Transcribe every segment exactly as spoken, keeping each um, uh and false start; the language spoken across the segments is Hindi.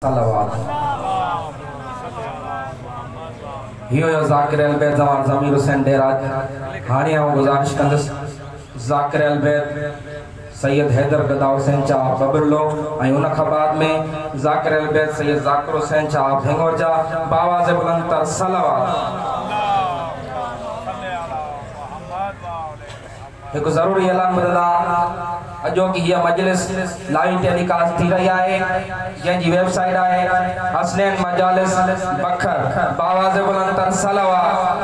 ज़ाकिर अलबैत ज़मान ज़मीर हुसैन डेराज हानिया गुजारिश कंदस ज़ाकिर अलबैत सैयद हैदर गदा हुसैन चा बबरलो ऐं उन खां बाद में ज़ाकिर अलबैत सैयद ज़ाकिर हुसैन चा भेंगोर जा बावाज़ बुलंद तर सलावत। एक ज़रूरी ऐलान ॿुधंदा अजो की हीअ मजलिस लाइव टेलीकास्ट थी रही है जंहिंजी वेबसाइट है हसनैन मजालिस बखर बावाज़ बुलंद तर सलावत।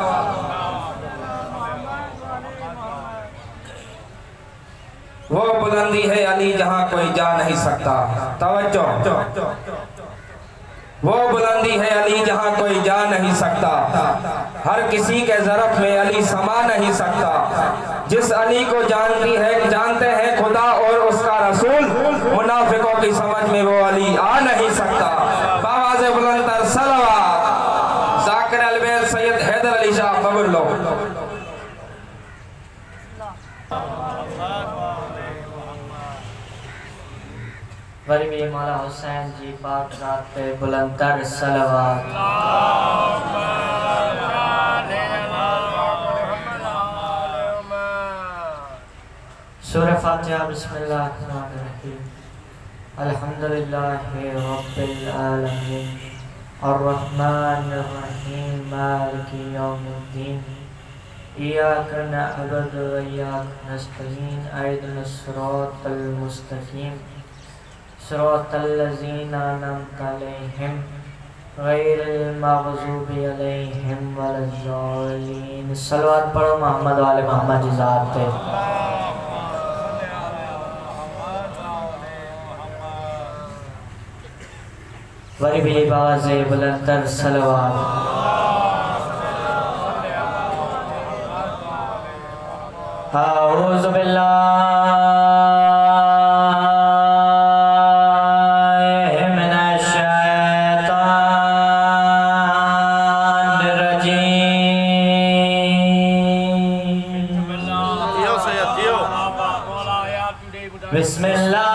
वो बुलंदी है अली जहां कोई जा नहीं सकता। तवज्जो, वो बुलंदी है अली जहां कोई जा नहीं सकता। हर किसी के ज़रफ़ में अली समा नहीं सकता। जिस अली को जानती है जानते हैं खुदा और उसका रसूल, मुनाफिकों की समझ में वो अली आ नहीं सकता। बावाज़ बुलंद तर सलावत। ज़ाकिर अलबैत सैयद हैदर अली शाह बबरलो। वरी भी मौला हुसैन जी पाक ज़ात पे बुलंद तर सलावत। सूरह फातिहा बिस्मिल्लाहिर्रहमानिर्रहीम अल्हम्दुलिल्लाहि रब्बिल आलमीन अर्रहमानिर्रहीम मालिकि यौमिद्दीन इय्याका नअबुदु व इय्याका नस्तईन इहदिनस सिरातल मुस्तक़ीम सिरातल लज़ीना अनअमता अलैहिम गैरिल मग़ज़ूबि अलैहिम वलज़्ज़ालिन। सलवात पढ़ो मोहम्मद वाले मोहम्मद की ज़ात पे। वरी भी बावाज़े बुलंद तर सलावत। औज़ु बिल्लाहि मिनश शैतानिर रजीम। बिस्मिल्लाह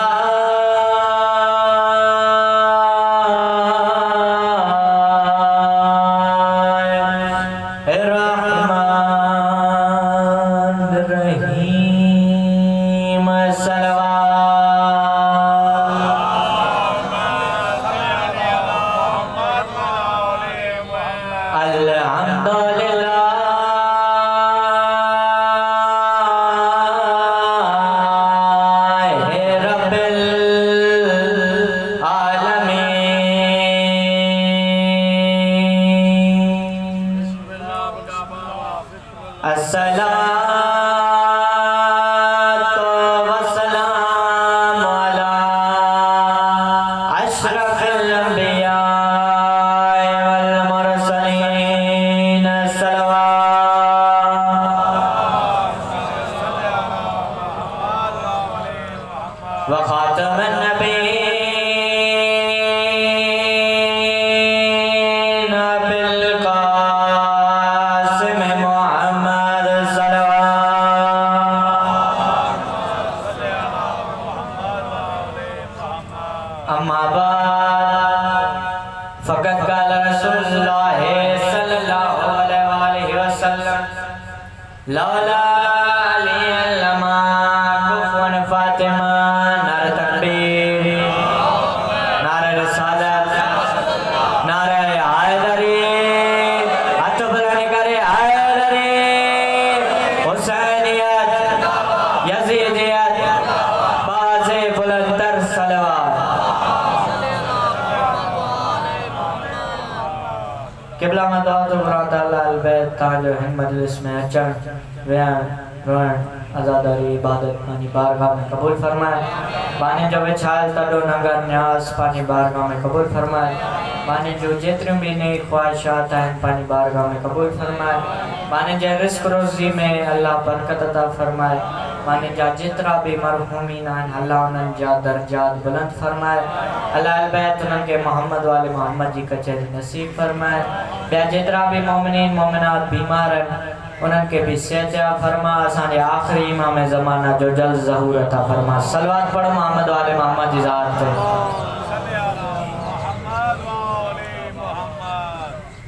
मजलिस में अचण वेहण रोहण आज़ादारी इबादत पानी बारगाह में कबूल फरमाए। पानी जो विछायल तडो नगर न्यास पानी बारगाह में कबूल फरमाए। पानी जो जेतिरियूं भी नई ख्वाहिशात आहिनि पानी बारगाह में कबूल फरमाए। पानी जे रिस्क रोज़ी में अल्लाह बरकत अता फरमाए। पानी जा जेतिरा भी मरहूमीन आहिनि अल्लाह उन्हनि जा दर्जात बुलंद फरमाए। अल्लाह अलबैत उन्हनि खे मोहम्मद वाले मोहम्मद जी कचहरी नसीब फरमाए। ॿिया जेतिरा भी मोमिनीन मोमिनात बीमार आहिनि उन्हनि खे भी सेहत फरमा। असांजे आख़िरी इमाम ज़माना जो जल्द ज़हूर अता फरमा। सलवात पढ़ो मोहम्मद वाले मोहम्मद जी ज़ात पे।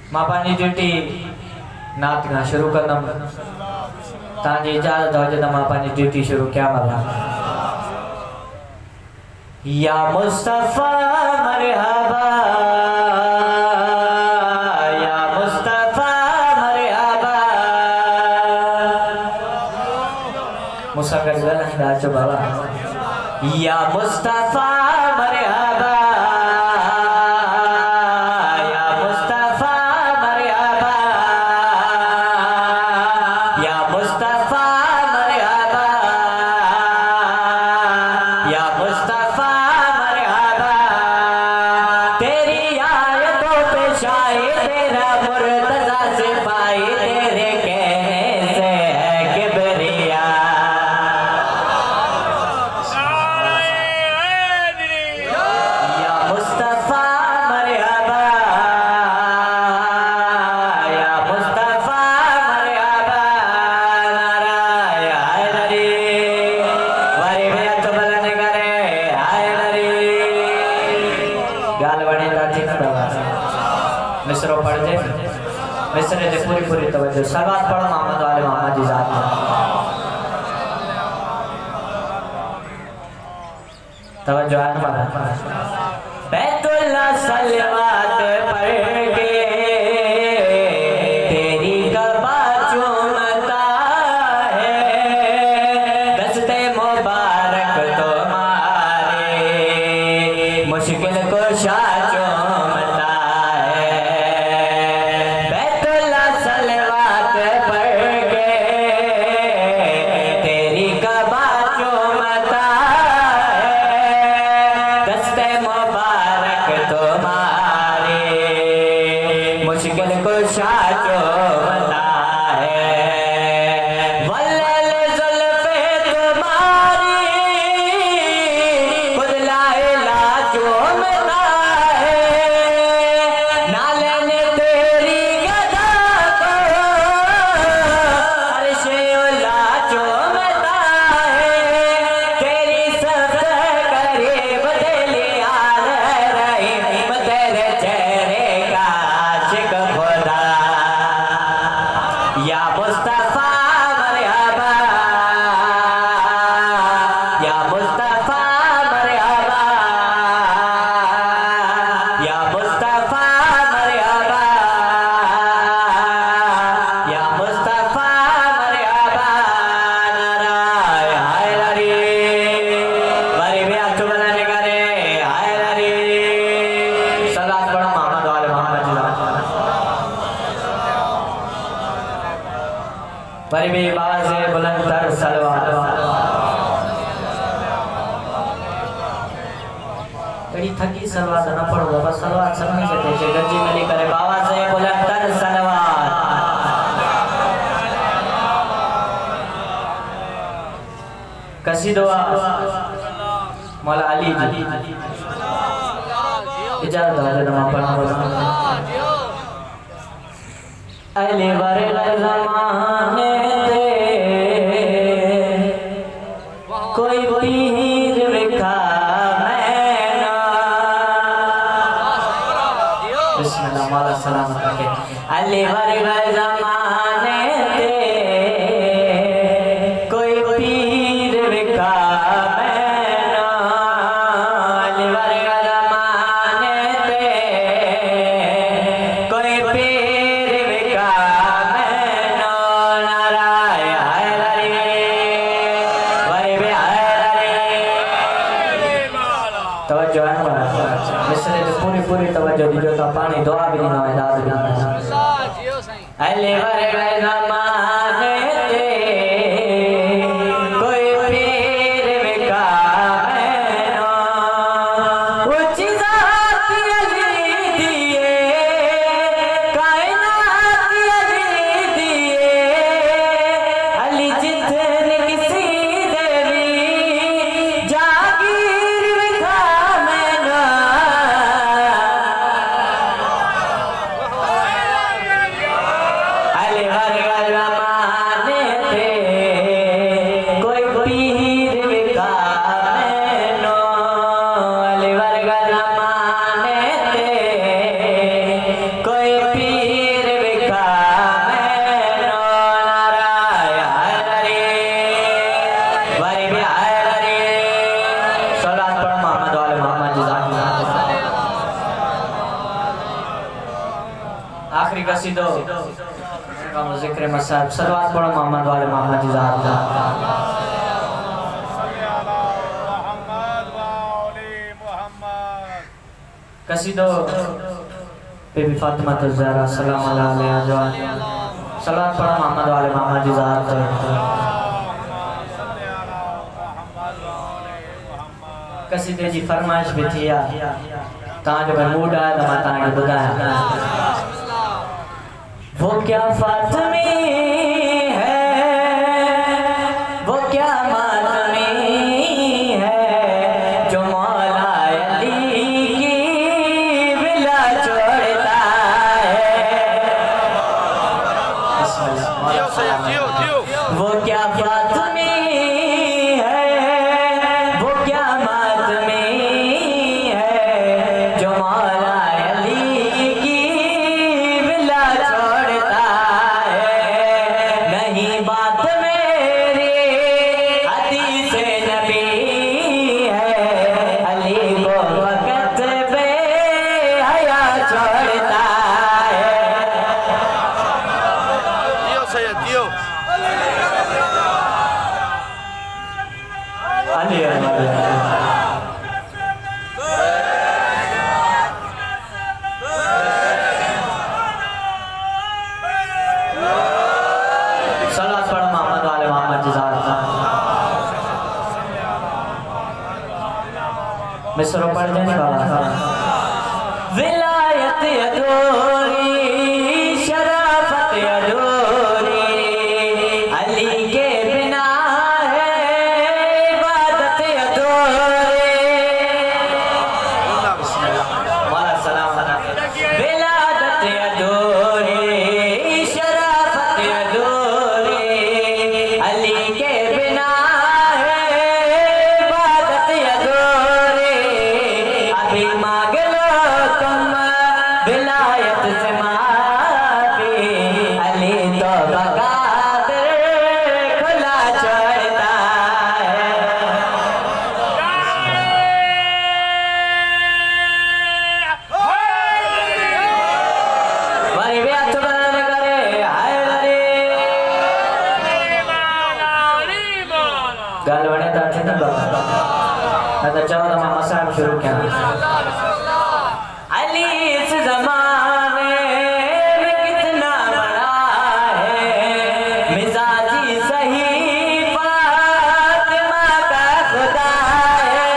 मां पानी ड्यूटी नात का शुरू करदम ताजी इजाजत हो जदा मां पानी ड्यूटी शुरू क्या मला या मुस्तफा मरहबा या मुस्तफा मरहबा मुसाकर गला हिंदा चो बाबा या मुस्तफा मरहबा पूरी पूरी तवज्जो सलावत पढ़ो मोहम्मद वाले मोहम्मद की जात में तवज्जो है हमारा बैतुल्लाह सलवात पढ़ के तेरी कबा चूमता है दस्ते मुबारक तुम्हारे मुश्किल को शाचो थकी सलवात न पढ़ो बाबा सलवात समझ सकते छे गंजी मिली करे बाबा से बुलंदर सलवात कसीदवा मौला अली जी इजाजत दो नमा पढ़ो अली वाले ज़माने थे कोई पीर विखा सलामत रखे अली वर्ग ज़माने थे कोई पीर विका मैना अली वर्ग ज़माने थे कोई पीर विका मैना नाराय हैदरी वरी हैदरी तवज्जो है मिसरे पूरी पूरी तवज्जो दीजो तो पानी दुआ भी ना है दाद भी ना अली वर्ग ज़माने थे कोई पीर विका मैना ऊंची ज़ात अली दिए कायनात अली दिए अली जितन किसी देवी जागीर विका मैना अली वर्ग ज़माने आखिरी कसीदो हम जिक्र मसाब सलवात पढ़ो मोहम्मद वाले मोहम्मद जिज़ात कसीदो बीबी फातिमा ज़हरा सलाम अलैहा जवान सलात पढ़ो मोहम्मद वाले मोहम्मद जिज़ात कसीदे जी फरमाइश भी थी तां जो मूड आया तो मैं तां के बुधाया वो क्या फातिमी है वो क्या मातमी है जो मौला अली की विला छोड़ता है वो क्या फातिमी मिसरों पढ़ देने बाबा विलायत अधूरी शराफत अधूरी अली के बिना है इबादत अधूरी माला सलाम विलादत अधूरी शराफत अधूरी अली के बिना मांग लो तुम विलायत से माफी अली तो बगादर खुला छोड़ता है वारी वे हाथ बंद करे हाय रे गल बने तो ठीक है बाबा तो चलो तो मैं मसाब शुरू किया अली इस ज़माने में कितना बड़ा है मिजाजी सही फातिमा का खुदा है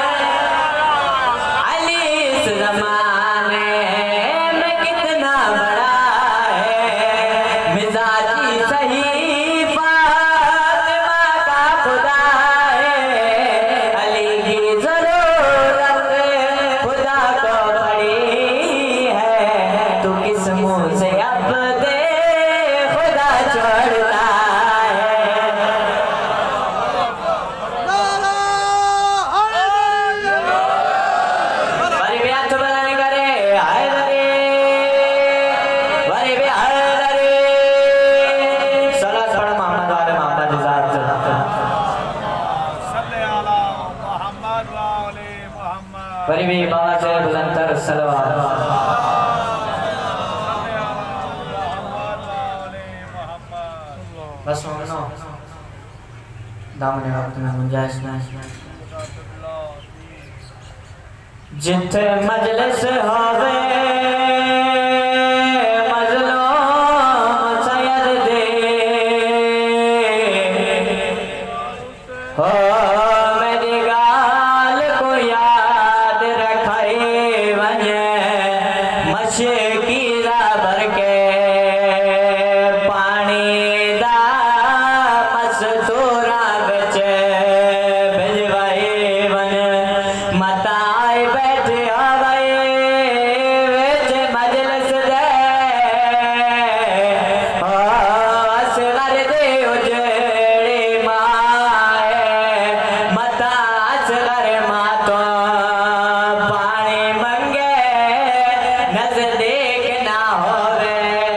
अली इस ज़माने में कितना बड़ा है मिजाजी सही फातिमा का खुदा है अली की जरूरत खुदा को पड़ी है तू किस मुंह से अब दे खुदा छोड़ता है वारी भी हाथ बंद करे हाय रे वारी भी हाय रे सलात पढ़ मोहम्मद वाले मोहम्मद जिज़ात वारी भी बाबा से बुलंदतर सलवात बस सुनो दामने वक्त में गुंजाइश नहीं जिथे मजलिस होवे मजलूम सैयद दे हो मेरी गाल को याद रखाए वने मशकी भर के पानी दा मस्तूरा बिच भिजवाए वन मताए बैठे आवे विच मजलिस दे हो असगर दे उजड़ी माए मता असगर माँ तो पानी मंगे नजदीक ना होवे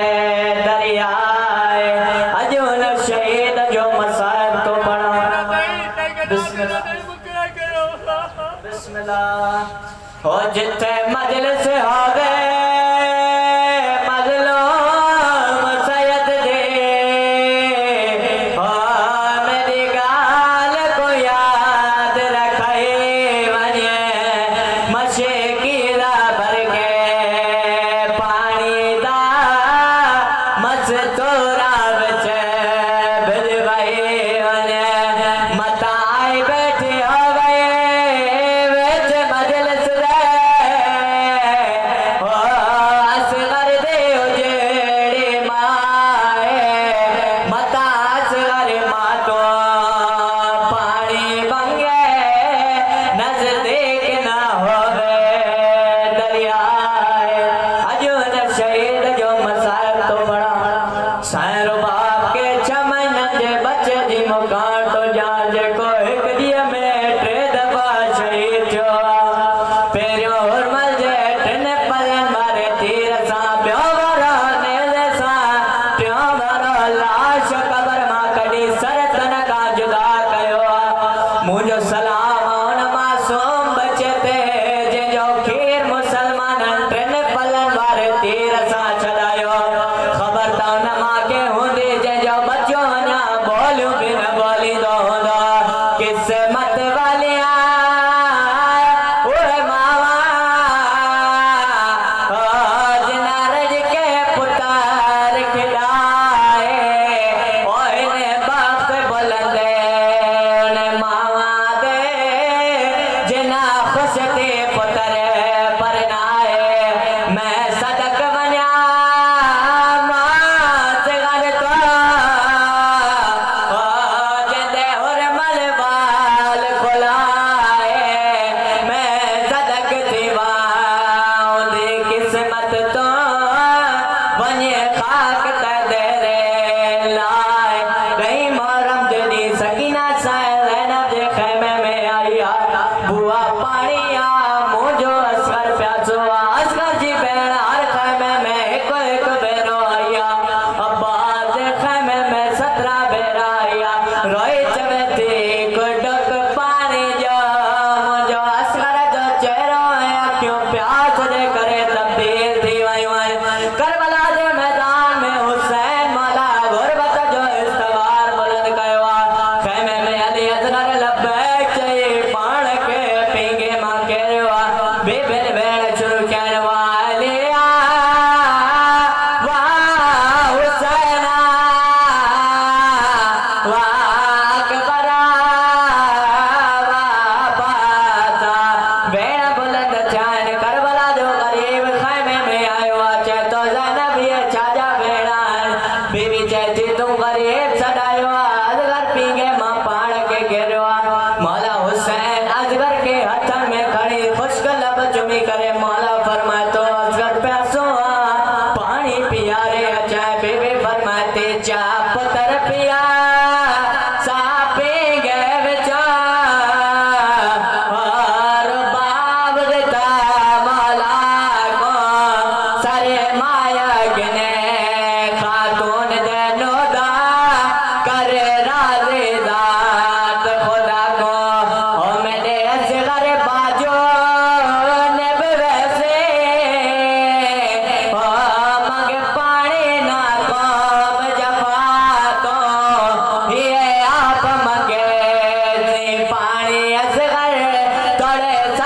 दरियाए अजो न शहीद जो मसाइब तो पढ़ो बिस्मिल्लाह बिस्मिल्लाह हो जिथे मजलिस होवे मजलूम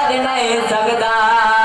कर नहीं सकता।